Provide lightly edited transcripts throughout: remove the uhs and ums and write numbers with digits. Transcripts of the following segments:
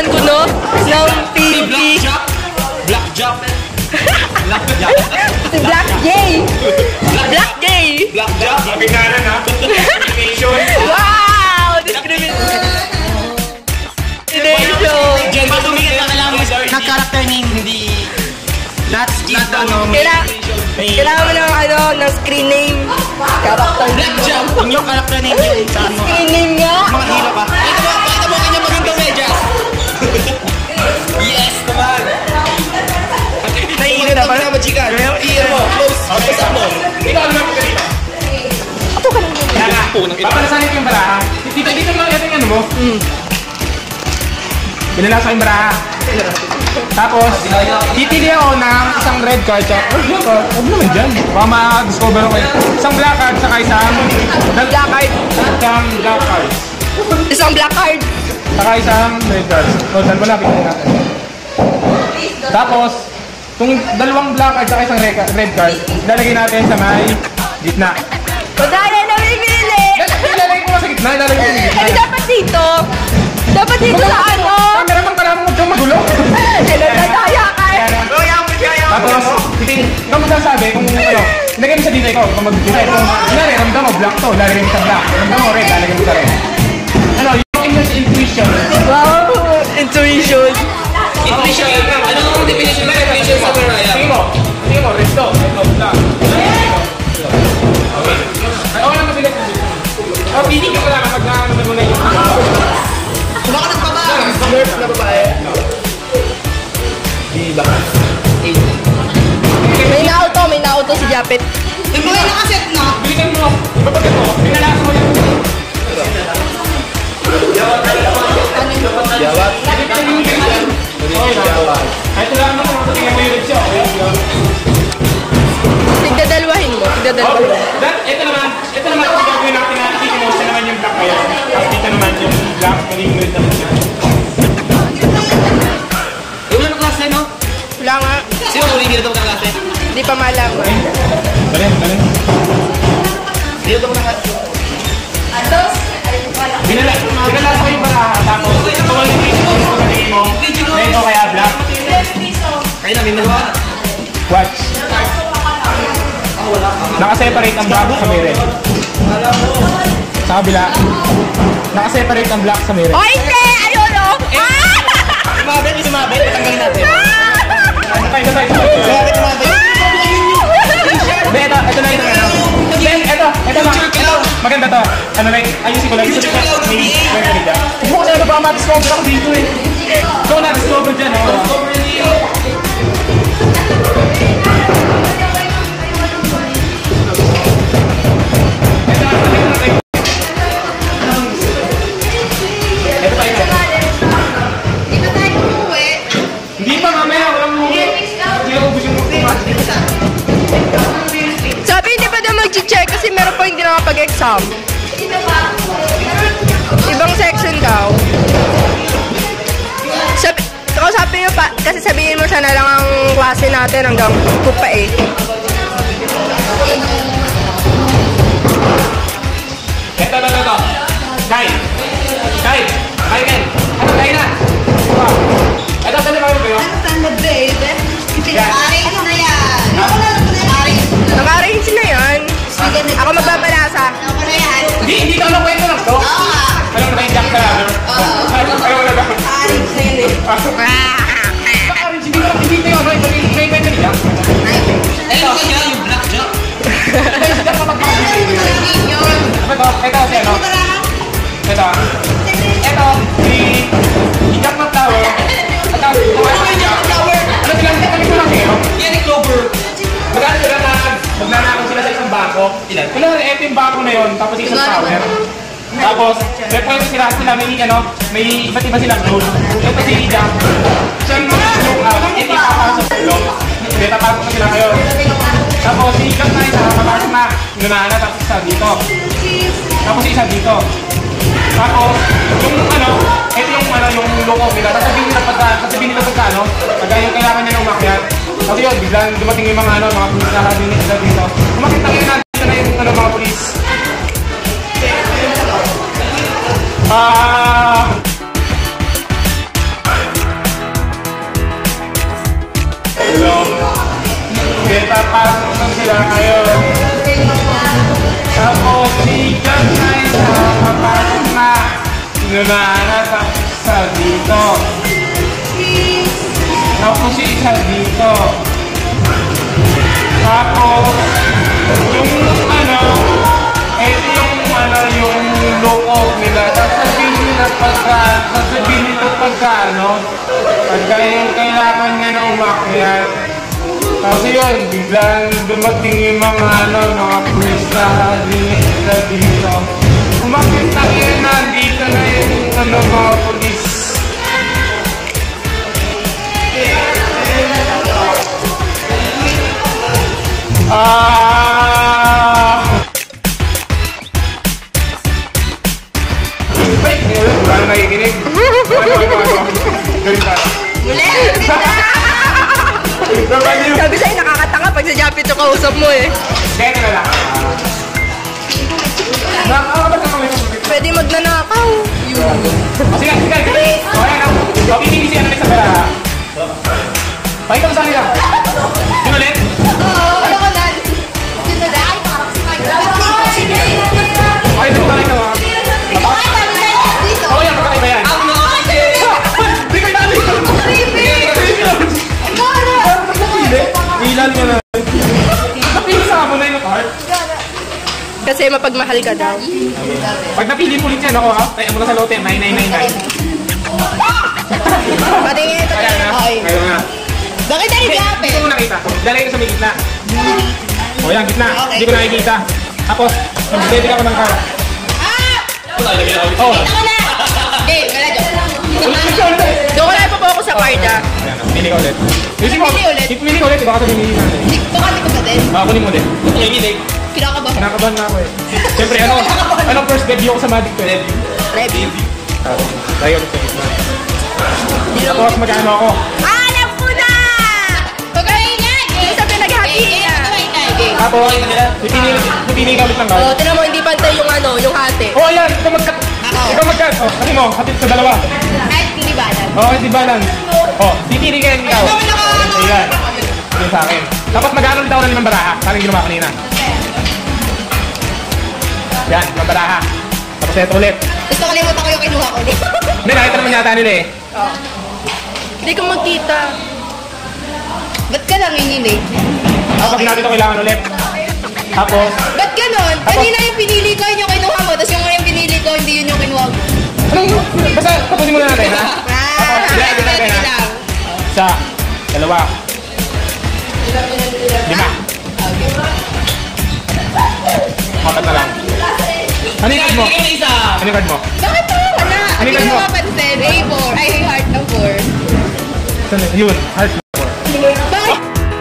kuno ng PvP. Blackjack. Si Black Jay. Black Jay. Blackjack. Binaran ha. Wow! Discrimination. Diyan ba tumingin na lang ng character name, hindi... That's not ano... Kailangan mo ng screen name. Character name. Blackjack. Yung character name yun sa ano. Screen name nga. Mga hero pa. Pakita mo kanya magandang medyas. Yes, naman. Naiinit na ba? Machikan. Iyan mo. Close. Close up mo. Ikaw naman po kanina. Apo ka lang yun. Papalasanit yung baraha. Dito lang yung ano mo. Binala sa yung baraha. Tapos, titili ako ng isang red card. Huwag naman dyan. Baka ma-discover ako. Isang black card, saka isang... Black card. Isang black card. Isang black card. Saka isang red card. So, dalawa na, piliin natin. Tapos, itong dalawang black card, saka isang red card, ilalagay natin sa may gitna. Madaya na bibili! Ilalagay ko sa gitna, ilalagay ko sa gitna. Eh, dapat dito. Dapat dito sa ano? Camera man pala mo, huwag kang magulo. Nadaya ka eh. Tapos, ikaw magsasabi kung ano, ilagay mo sa dito ikaw, kung mag-decide kung, kunwari, ramdam mo, black to, lalagay mo sa black. Ramdam mo, red, lalagay mo sa red. Ano, yung inyong intuition. Wow, intuition. Intuition. Ano ang definition ng intuition sa Mariah? Tingin mo, red to, black. Okay. Ay, okay lang kasi red. O, pili ka pala kapag naman mo na yung Baka nagpapaan. nerf na babae. Diba? May na-auto si Japet. Yung mga nakaset na. Bilisan mo. Kapag ito, pinalakas mo yung... Yawat. Ito lang naman kung tingnan mo yung red siya. Tigdadalwahin mo. Ito naman kung gagawin natin na dito mo siya naman yung black kayo. Tapos dito naman yung black, magiging red naman siya. Yung ano klase, no? Wala nga. Sino mo hindi na ito klase? Hindi pa malaman. Galing. Hindi na ito klase. Binala ko yung baraha. Tapos ito mo yung tingin mo. Red o kaya black. Kaya namin nagawa. Watch. Nakaseparate ang black sa may red. Sa kabila. Nakaseparate ang black sa may red. Oh, hindi! Ayun o! Sumabit. Patanggalin natin. Ito. Sumabit. Ito na ito. Ito. Maganda to. Ano na ayusin ko lang. Ito siya. Hindi mo kasi ano ba ma-discover ako dito eh. Ito na-discover dyan. Hindi pa mamaya. Walang mo. Hindi ako gusto mo. Sabi hindi pa daw mag-check kasi meron pa hindi nakapag-exam. Ibang section daw. Kausapin nyo pa, kasi sabihin mo siya na lang ang klase natin hanggang pupa eh. Ito. Kay. Ano kayo na? Ito, saan na kayo? Ano babe? Pinag-arrange na yan. Naka-arrange na yan. Ako magbabalasa. Ako na yan. Hindi ka lang kwento lang to. Alam mo na yung jack sa ladder? Alam mo na ba? Arrange na yun eh. Hindi ito yung ano, may kwento niya. Ito siya yung blackjack. Ito si ano? Ito, si Jack ng Tower. Ano silang kami ko lang kayo? Yan yung Clover. Magnanakaw sila sa isang bako. Ilan? Wala, ito yung bako na yun, tapos isang tower. Tapos, may pwede sila may iba't iba silang goal. Ito si Jack. Siya yung look out, ito yung papasok sa loob. Hindi, tapasok na sila ngayon. Tapos, si Jack na isa, papasok na. Inunahan na, tapos isa dito. Tapos isa dito. Tapos, yung ito yung loko nila. Sasabihin nila pagka yung kailangan niya ng umakyat. Kasi yun, biglang dumating yung mga pulis na din nila dito. Kumakita kayo natin na yung mga pulis. sila ngayon. Tapos si John ay nakapasok na. Sinunana sa dito. Tapos si isa dito. Tapos yung ano, ito yung loob nila. Sasabihin nila pagka yung kailangan niya na umakyat. Kasi yun, biglang dumating yung mga pulis na dito. Umakyat na yun, nandito na yung mga pulis. Parang nakikinig. Galing tayo. Sabi sa'yo, nakakatanga pag sa Japit yung kausap mo eh. Kaya na lang. Pwede magnanakaw. Sige. Okay na. Pipili siya namin sa pera. Pakita mo sa akin lang. Yung ulit? Ano ko na? Dito na. Ay, parang Okay, dito tayo naman. dito. Oo yan, magkakaiba yan. Hindi ko inali. Ilan ka na. Napili sa mo na yung card. Kasi mapagmahal ka daw. Pag napili mo ulit yan ako ha, tayo mo na sa lote, 9999. Patingin ito. Ayan na. Ayan na. Bakit tayo gabi? Hindi ko nakita. Dalay ko sa may gitna. O yan, gitna. Hindi ko nakikita. Tapos, mag-ready ka ko ng card. Oh. Ako na! Okay, wala dyan. Doon ko na ipapokus sa card ah. Ayan, pili ka ulit. Pili ulit? Pili ka ulit, baka sabihin natin. Baka di ko ba din? Kunin mo ulit. Pili. Kinakabahan. Kinakabahan na ako eh. Siyempre, anong first debut ko sa Magic ko eh? Ready? Tayo ulit sa gitna. Tapos mag-ano ako. Alam ko na! Pag-aingay! Yung sa pinaghati na. Tapos, pipili ka ulit ng card. Oh, tinan mo, hindi pantay yung yung hati. Oh, ayan! Ikaw mag-cut! Oh, kasi mo, hatid sa dalawa. Kahit hindi balance. Oh, hindi balance. Oh, pipili ka yan ikaw. Ayan. Yung sa akin. Tapos mag-ano ulit ako ng baraha. Parang ginawa kanina. Yan, ng baraha. Tapos ito ulit. Gusto ko limutan ko yung kinuha ko. Hindi, nakita naman yata nila eh. Oh. Hindi ko magkita. Ba't ka nanginginig? Tapos natin ito kailangan ulit. Tapos, Ba't ganon? Kanina yung pinili ko, yun yung kinuha mo. Tapos yung pinili ko, hindi yun yung kinuha mo. basta tapusin muna natin ha. Tapos, natin ha. Isa, dalawa. 5. Apat na lang. Ano yung card mo? Ano yung card mo? Bakit pa wala? Ano Hindi yung mo mo? mapansin. A4. Ay, heart ng 4. Saan yun? Heart number 4. Bakit?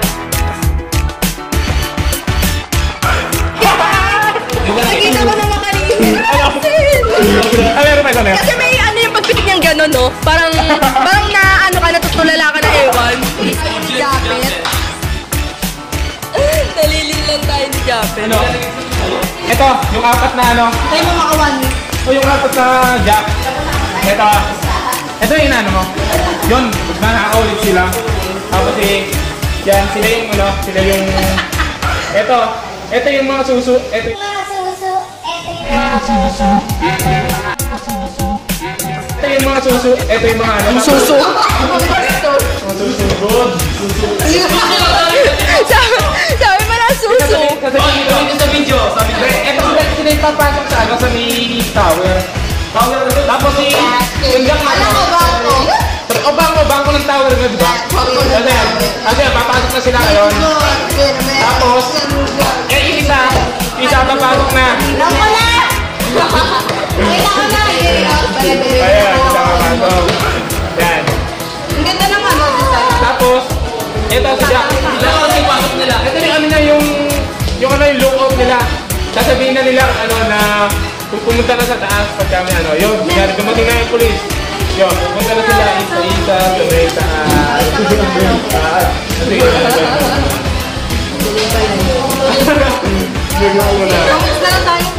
Nakita ko naman kanina. Ah, meron pa ito. Kasi may yung pagpitik niyang gano'n, no? Parang na ka, natutulala ka na ewan. Jacket. Nalilin lang tayo ni Japet. Ano? Ito, yung apat na ano. Tayo mo makawan. O yung apat na jack. Ito. Ito yung ano mo. Yun, nakaka-ulit sila. Tapos yan, sila yung ano, sila yung... Ito yung mga susu. Ito yung mga susu. Ito yung mga ano. Suso. Mga susu. Good. Sabi mo na suso. Sasabihin sa video. Ito sila yung papasok sa ano, sa may tower. Tapos yung jack na Alam ko ba ako? O bangko ng tower na, diba? Kasi papasok na sila ngayon. Tapos, isa papasok na. Alam ko na! Kailangan na! Ayan, isa papasok. Yan. Ang ganda ng ano. Tapos, ito si Jack. Ito yung ano na yung lookout nila. Sasabihin na nila ano na kung pumunta na sa taas pag kami ano. Yun, kaya dumating na yung police. Yun, pumunta na sila isa-isa, sabay taas. Sige, Sige mo na. Gusto na tayo.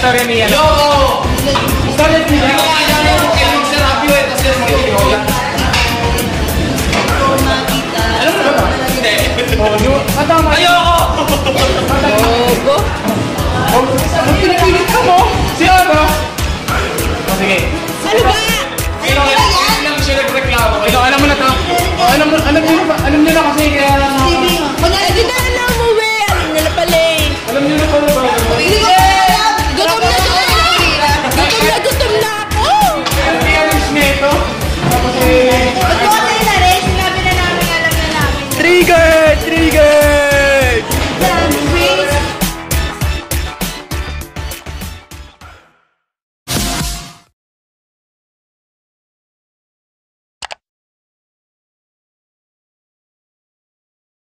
istorya ni ano. Istorya ni ano. Yung serapyo eh, tapos yung mga alam mo na ba? Hindi. Matama. Ayoko! Ogo. Ang pinapilit ka mo? Si ano? O sige. Ano ba? Ilang siya nagreklamo. Alam mo na to. Alam nyo na kasi kaya... Wala na dito na